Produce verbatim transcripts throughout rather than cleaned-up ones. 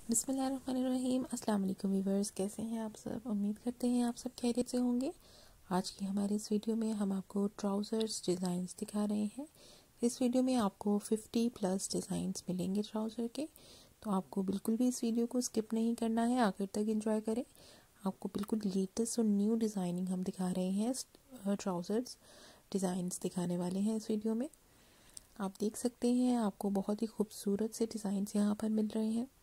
बिस्मिल्लाहिर्रहमानिर्रहीम। अस्सलाम वालेकुम व्यूअर्स, कैसे हैं आप सब? उम्मीद करते हैं आप सब खैरियत से होंगे। आज की हमारी इस वीडियो में हम आपको ट्राउज़र्स डिज़ाइंस दिखा रहे हैं। इस वीडियो में आपको पचास प्लस डिज़ाइंस मिलेंगे ट्राउज़र के, तो आपको बिल्कुल भी इस वीडियो को स्किप नहीं करना है, आखिर तक एंजॉय करें। आपको बिल्कुल लेटेस्ट और न्यू डिज़ाइनिंग हम दिखा रहे हैं, ट्राउज़र्स डिज़ाइंस दिखाने वाले हैं इस वीडियो में। आप देख सकते हैं आपको बहुत ही खूबसूरत से डिज़ाइंस यहाँ पर मिल रहे हैं।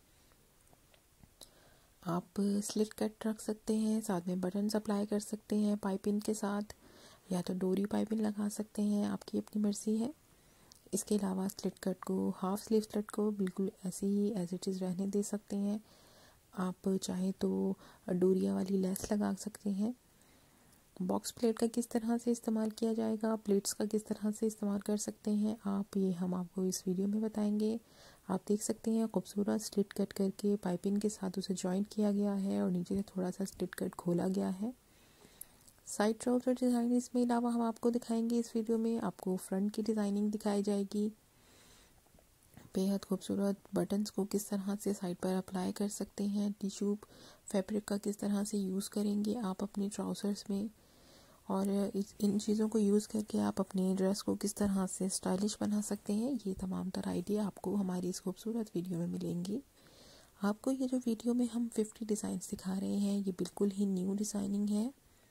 आप स्लिट कट रख सकते हैं, साथ में बटन्स अप्लाई कर सकते हैं पाइपिंग के साथ, या तो डोरी पाइपिंग लगा सकते हैं, आपकी अपनी मर्ज़ी है। इसके अलावा स्लिट कट को, हाफ स्लीव स्लिट को बिल्कुल ऐसे ही एज इट इज़ रहने दे सकते हैं। आप चाहे तो डोरिया वाली लेस लगा सकते हैं। बॉक्स प्लेट का किस तरह से इस्तेमाल किया जाएगा, प्लेट्स का किस तरह से इस्तेमाल कर सकते हैं आप, ये हम आपको इस वीडियो में बताएंगे। आप देख सकते हैं खूबसूरत स्लिट कट करके पाइपिंग के साथ उसे जॉइंट किया गया है और नीचे से थोड़ा सा स्लिट कट खोला गया है। साइड ट्राउज़र डिज़ाइन इसमें अलावा हम आपको दिखाएंगे इस वीडियो में। आपको फ्रंट की डिज़ाइनिंग दिखाई जाएगी, बेहद खूबसूरत बटन्स को किस तरह से साइड पर अप्लाई कर सकते हैं, टिश्यू फैब्रिक का किस तरह से यूज़ करेंगे आप अपने ट्राउज़र्स में, और इस इन चीज़ों को यूज़ करके आप अपनी ड्रेस को किस तरह से स्टाइलिश बना सकते हैं, ये तमाम तरह आइडिया आपको हमारी इस खूबसूरत वीडियो में मिलेंगी। आपको ये जो वीडियो में हम पचास डिज़ाइंस दिखा रहे हैं, ये बिल्कुल ही न्यू डिज़ाइनिंग है।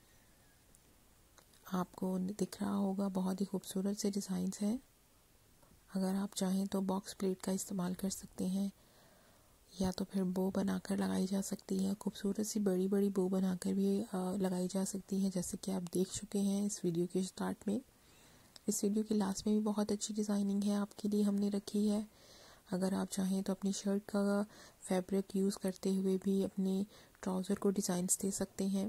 आपको दिख रहा होगा बहुत ही खूबसूरत से डिज़ाइंस हैं। अगर आप चाहें तो बॉक्स प्लेट का इस्तेमाल कर सकते हैं, या तो फिर बो बनाकर लगाई जा सकती है। खूबसूरत सी बड़ी बड़ी बो बनाकर भी लगाई जा सकती है, जैसे कि आप देख चुके हैं इस वीडियो के स्टार्ट में। इस वीडियो के लास्ट में भी बहुत अच्छी डिज़ाइनिंग है आपके लिए हमने रखी है। अगर आप चाहें तो अपनी शर्ट का फैब्रिक यूज़ करते हुए भी अपने ट्राउज़र को डिज़ाइंस दे सकते हैं।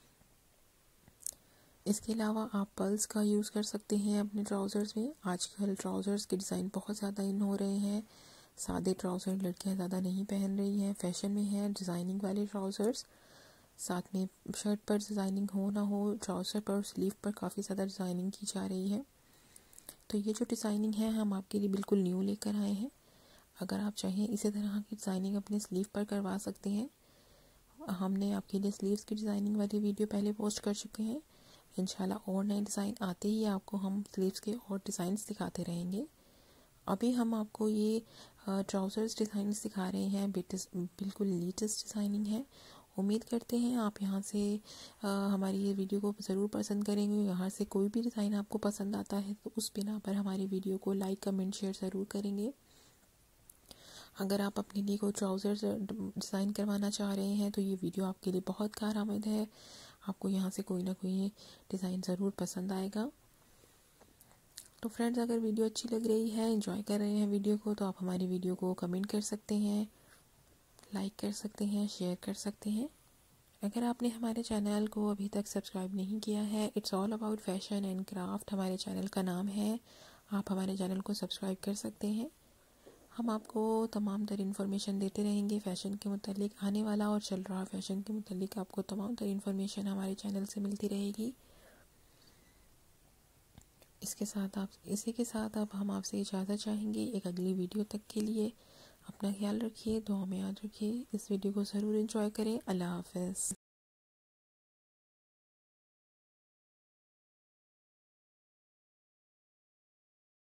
इसके अलावा आप पर्ल्स का यूज़ कर सकते हैं अपने ट्राउज़र्स में। आजकल ट्राउज़र्स के डिज़ाइन बहुत ज़्यादा इन हो रहे हैं। सादे ट्राउज़र लड़कियां ज़्यादा नहीं पहन रही हैं, फैशन में है डिज़ाइनिंग वाले ट्राउज़र्स। साथ में शर्ट पर डिज़ाइनिंग हो ना हो, ट्राउज़र पर और स्लीव पर काफ़ी ज़्यादा डिज़ाइनिंग की जा रही है। तो ये जो डिज़ाइनिंग है हम आपके लिए बिल्कुल न्यू लेकर आए हैं। अगर आप चाहें इसी तरह की डिज़ाइनिंग अपने स्लीव पर करवा सकते हैं। हमने आपके लिए स्लीव्स की डिज़ाइनिंग वाली वीडियो पहले पोस्ट कर चुके हैं। इंशाल्लाह और नए डिज़ाइन आते ही आपको हम स्लीव्स के और डिज़ाइंस दिखाते रहेंगे। अभी हम आपको ये ट्राउज़र्स डिज़ाइंस दिखा रहे हैं, बिल्कुल लेटेस्ट डिज़ाइनिंग है। उम्मीद करते हैं आप यहाँ से आ, हमारी ये वीडियो को ज़रूर पसंद करेंगे। यहाँ से कोई भी डिज़ाइन आपको पसंद आता है तो उस बिना पर हमारी वीडियो को लाइक, कमेंट, शेयर ज़रूर करेंगे। अगर आप अपने लिए कोई ट्राउज़र्स डिज़ाइन करवाना चाह रहे हैं तो ये वीडियो आपके लिए बहुत कारआमद है। आपको यहाँ से कोई ना कोई डिज़ाइन ज़रूर पसंद आएगा। तो फ्रेंड्स, अगर वीडियो अच्छी लग रही है, एंजॉय कर रहे हैं वीडियो को, तो आप हमारी वीडियो को कमेंट कर सकते हैं, लाइक कर सकते हैं, शेयर कर सकते हैं। अगर आपने हमारे चैनल को अभी तक सब्सक्राइब नहीं किया है, it's all about fashion and craft हमारे चैनल का नाम है, आप हमारे चैनल को सब्सक्राइब कर सकते हैं। हम आपको तमाम तर इन्फॉर्मेशन देते रहेंगे फैशन के मुतालिक, आने वाला और चल रहा फैशन के मुतालिक आपको तमाम तर इन्फॉर्मेशन हमारे चैनल से मिलती रहेगी। इसके साथ आप इसी के साथ अब हम आपसे इजाज़त चाहेंगे एक अगली वीडियो तक के लिए। अपना ख्याल रखिए, दुआ में याद रखिए। इस वीडियो को ज़रूर एंजॉय करें। अल्लाह हाफ़िज़।